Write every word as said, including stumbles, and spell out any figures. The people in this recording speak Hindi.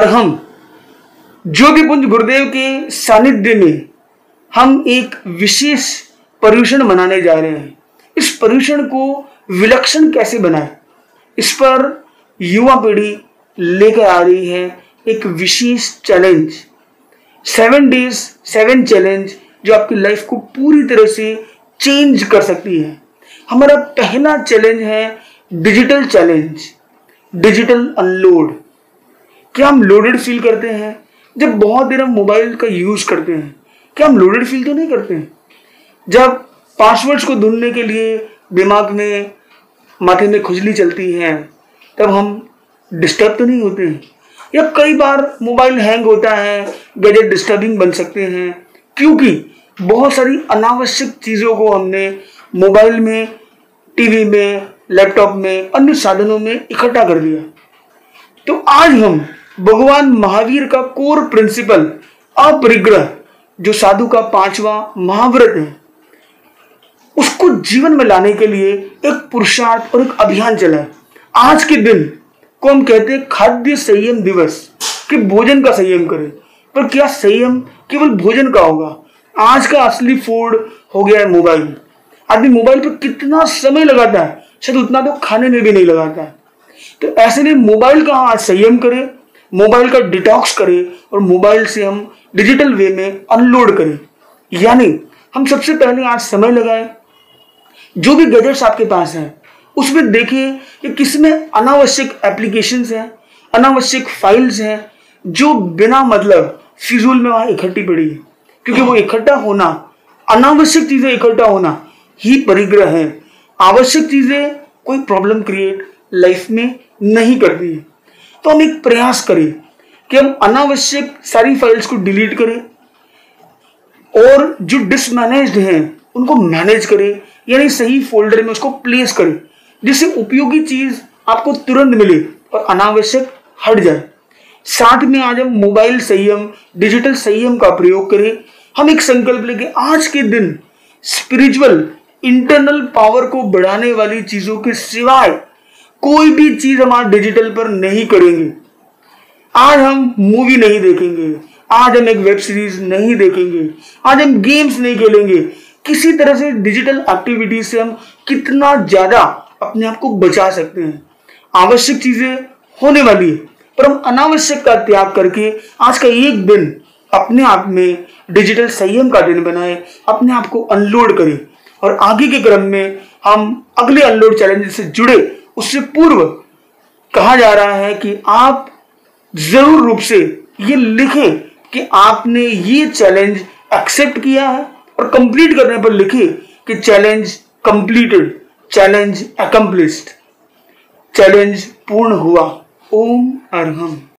अरहम ज्योतिपुंज गुरुदेव के सानिध्य में हम एक विशेष पर्यूषण मनाने जा रहे हैं। इस पर्यूषण को विलक्षण कैसे बनाएं, इस पर युवा पीढ़ी लेकर आ रही है एक विशेष challenge, seven days seven challenge, जो आपकी लाइफ को पूरी तरह से चेंज कर सकती है। हमारा पहला चैलेंज है डिजिटल चैलेंज, डिजिटल अनलोड। क्या हम लोडेड फील करते हैं जब बहुत देर हम मोबाइल का यूज करते हैं? क्या हम लोडेड फील तो नहीं करते हैं? जब पासवर्ड्स को ढूंढने के लिए दिमाग में, माथे में खुजली चलती है, तब हम डिस्टर्ब तो नहीं होते हैं? या कई बार मोबाइल हैंग होता है, गैजेट डिस्टर्बिंग बन सकते हैं, क्योंकि बहुत सारी अनावश्यक चीज़ों को हमने मोबाइल में, टीवी में, लैपटॉप में, अन्य साधनों में इकट्ठा कर दिया। तो आज हम भगवान महावीर का कोर प्रिंसिपल अपरिग्रह, जो साधु का पांचवा महाव्रत है, उसको जीवन में लाने के लिए एक पुरुषार्थ और एक अभियान चला है। आज के दिन को हम कहते हैं खाद्य संयम दिवस, कि भोजन का संयम करें। पर क्या संयम केवल भोजन का होगा? आज का असली फूड हो गया है मोबाइल। आदमी मोबाइल पर कितना समय लगाता है, शायद उतना तो खाने में भी नहीं लगाता है। तो ऐसे में मोबाइल का आज संयम करें, मोबाइल का डिटॉक्स करें और मोबाइल से हम डिजिटल वे में अनलोड करें। यानी हम सबसे पहले आज समय लगाएं, जो भी गैजेट्स आपके पास हैं उसमें देखिए कि किसमें अनावश्यक एप्लीकेशंस हैं, अनावश्यक फाइल्स हैं, जो बिना मतलब फिजूल में वहां इकट्ठी पड़ी है। क्योंकि वो इकट्ठा होना, अनावश्यक चीजें इकट्ठा होना ही परिग्रह है। आवश्यक चीजें कोई प्रॉब्लम क्रिएट लाइफ में नहीं करती है। तो हम एक प्रयास करें कि हम अनावश्यक सारी फाइल्स को डिलीट करें और जो डिसमैनेज्ड हैं उनको मैनेज करें, यानी सही फोल्डर में उसको प्लेस करें, जिससे उपयोगी चीज आपको तुरंत मिले और अनावश्यक हट जाए। साथ में आज हम मोबाइल संयम, डिजिटल संयम का प्रयोग करें। हम एक संकल्प लेके आज के दिन स्पिरिचुअल इंटरनल पावर को बढ़ाने वाली चीजों के सिवाय कोई भी चीज हम आज डिजिटल पर नहीं करेंगे। आज हम मूवी नहीं देखेंगे, आज हम एक वेब सीरीज नहीं देखेंगे, आज हम गेम्स नहीं खेलेंगे। किसी तरह से डिजिटल एक्टिविटी से हम कितना ज्यादा अपने आप को बचा सकते हैं। आवश्यक चीजें होने वाली है, पर हम अनावश्यक का त्याग करके आज का एक दिन अपने आप में डिजिटल संयम का दिन बनाए, अपने आप को अनलोड करें और आगे के क्रम में हम अगले अनलोड चैलेंज से जुड़े उससे पूर्व कहा जा रहा है कि आप जरूर रूप से ये लिखें कि आपने ये चैलेंज एक्सेप्ट किया है और कंप्लीट करने पर लिखें कि challenge completed, challenge accomplished, challenge पूर्ण हुआ। ओम अरहम।